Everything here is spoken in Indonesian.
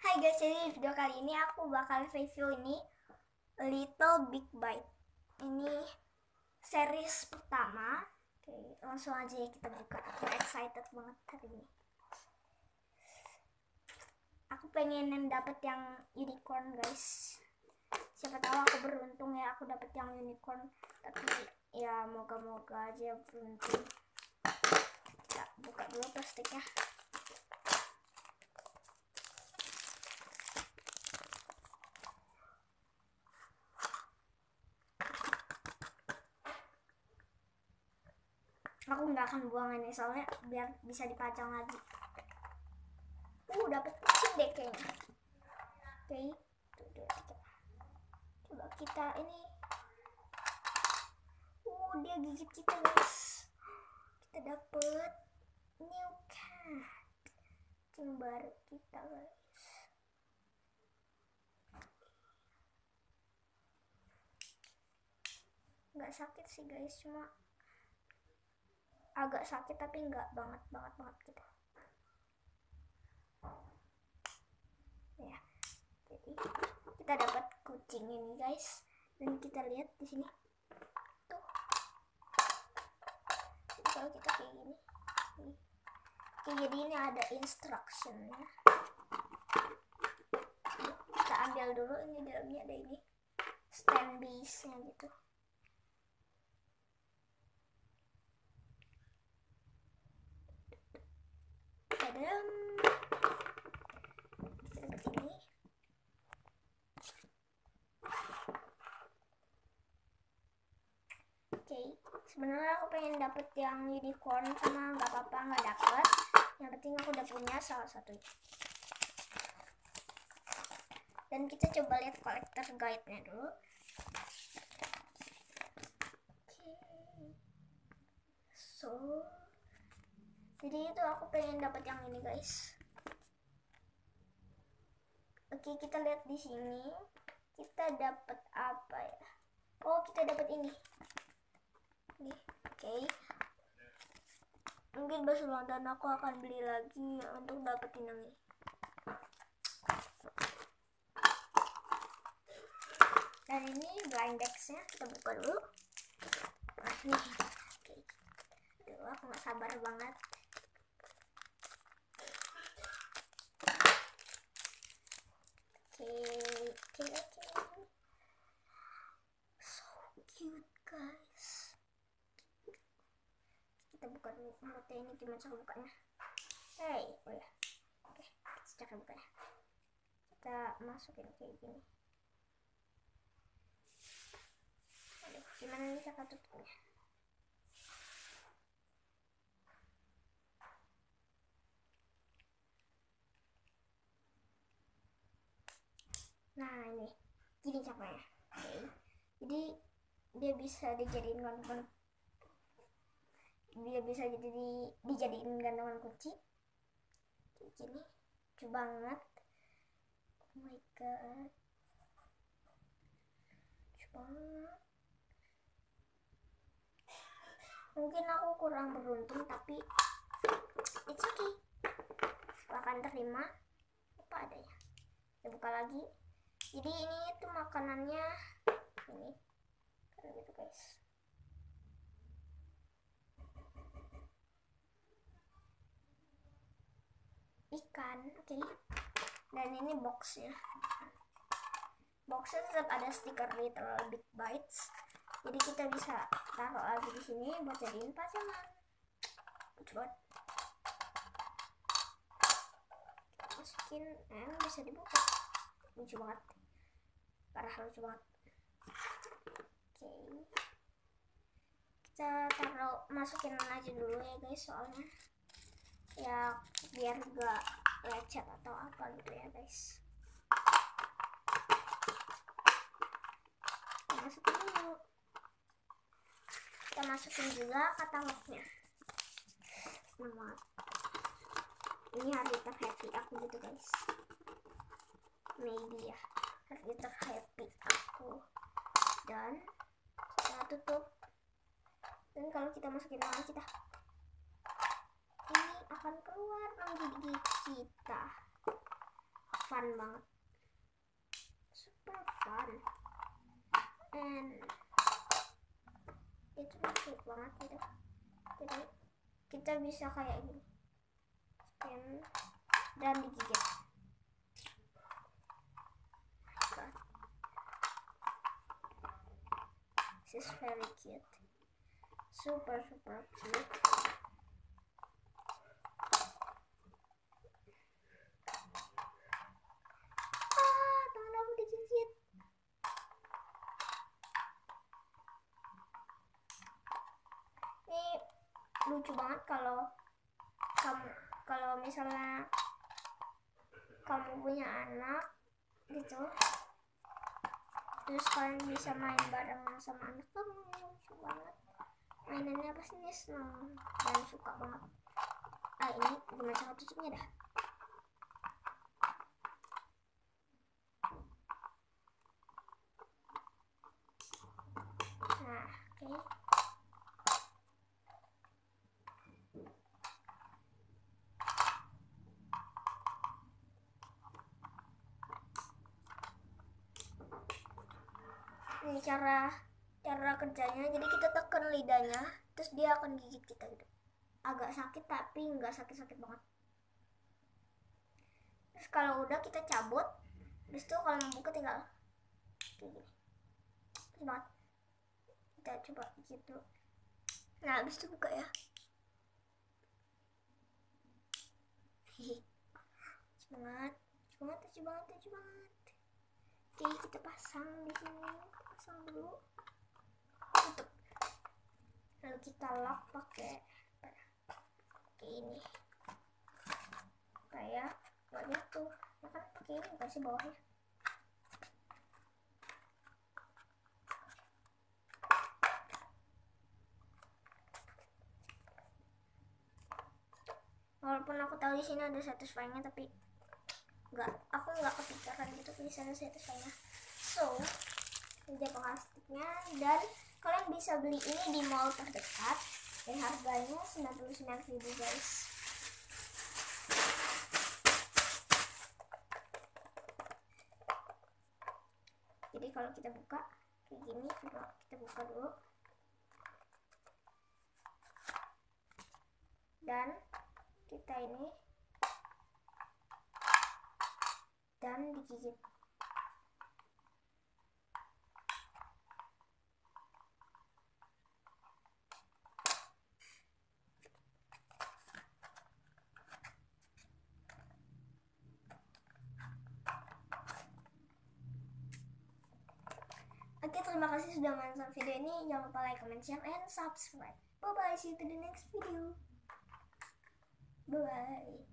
Hai guys, jadi di video kali ini aku bakal review ini Little Big Bite. Ini series pertama. Oke, langsung aja ya kita buka. Aku excited banget hari ini. Aku pengen dapet yang unicorn guys. Siapa tahu aku beruntung ya, aku dapet yang unicorn. Tapi ya moga-moga aja beruntung. Kita buka dulu plastiknya. Aku nggak akan buang ini soalnya biar bisa dipajang lagi. Dapet kucing deh kayaknya. Oke, coba kita ini. Dia gigit kita guys. Kita dapet new cat, kucing baru kita guys. Nggak sakit sih guys, cuma agak sakit tapi nggak banget gitu ya. Jadi kita dapat kucing ini guys, dan kita lihat di sini tuh. Jadi kalau kita kayak gini, jadi ini ada instructionnya. Kita ambil dulu, ini dalamnya ada ini stand base nya gitu. Dapat ini. Oke, sebenarnya aku pengen dapet yang unicorn, cuma nggak apa-apa nggak dapet. Yang penting aku udah punya salah satu. Dan kita coba lihat collector guide-nya dulu. So, jadi itu aku pengen dapat yang ini guys. Oke, kita lihat di sini. Kita dapat apa ya? Oh, kita dapat ini. Nih, oke. Mungkin besok dan aku akan beli lagi untuk dapetin ini. Dan ini blind box-nya kita buka dulu. Nah, nih. Oke. Aduh, aku gak sabar banget. Oke. So cute guys. Kita buka dulu mulutnya, ini gimana cara bukanya. Hey, oh ya. Oke, kita cara bukanya. Kita masukin kayak gini. Aduh, gimana nih cara tutupnya? Nah, ini gini caranya. Oke. Jadi dia bisa dijadiin gantungan, dijadiin gantungan kunci kayak gini. Lucu banget. Oh my god, lucu banget. Mungkin aku kurang beruntung, tapi it's okay, aku akan terima apa adanya. Kita buka lagi. Jadi ini tuh makanannya ini kayak gitu guys. Ikan, oke. Dan ini boxnya. Boxnya tetap ada stiker Little Big Bites. Jadi kita bisa taruh lagi di sini buat jadiin pajangan. Coba masukin, bisa dibuka. Lucu banget, parah lucu banget. Oke, kita taruh, masukin aja dulu ya guys, soalnya ya biar gak lecet atau apa gitu ya guys. Masukin dulu. Kita masukin juga katalognya. Nama ini hari terhappy aku gitu guys. Maybe ya hari terhappy aku. Dan kita tutup. Dan kalau kita masukin lagi, kita ini akan keluar gigi kita. Fun fun banget, super fun, and itu lucu banget gitu. Jadi kita bisa kayak gini, scan dan digigit. This is very cute, super cute. Tangan aku digigit. Ini lucu banget kalau misalnya kamu punya anak gitu, terus kalian bisa main bareng sama anak kamu. Lucu banget mainannya, pasti seneng dan suka banget. Ini gimana cara tutupnya dah. Nah, oke. Ini cara kerjanya. Jadi kita tekan lidahnya, terus dia akan gigit kita gitu. Agak sakit tapi nggak sakit banget. Terus kalau udah kita cabut, terus tuh kalau mau buka tinggal kayak gini. Terus banget. Kita coba gitu. Nah, habis itu buka ya. Semangat. Oke, kita pasang di sini. Pasang dulu. Tutup. Lalu kita lock pakai ini. Kayak nggak jatuh. Ya kan pakai ini kasih bawahnya. Walaupun aku tahu di sini ada satisfyingnya, tapi aku nggak kepikiran gitu bisa ada satisfyingnya. So, ini plastiknya, dan kalian bisa beli ini di mall terdekat dan harganya 99.000 guys. Jadi kalau kita buka kayak gini, coba kita buka dulu. Dan kita ini dan digigit. Oke, terima kasih sudah menonton video ini. Jangan lupa like, comment, share, and subscribe. Bye bye, see you to the next video. Bye bye.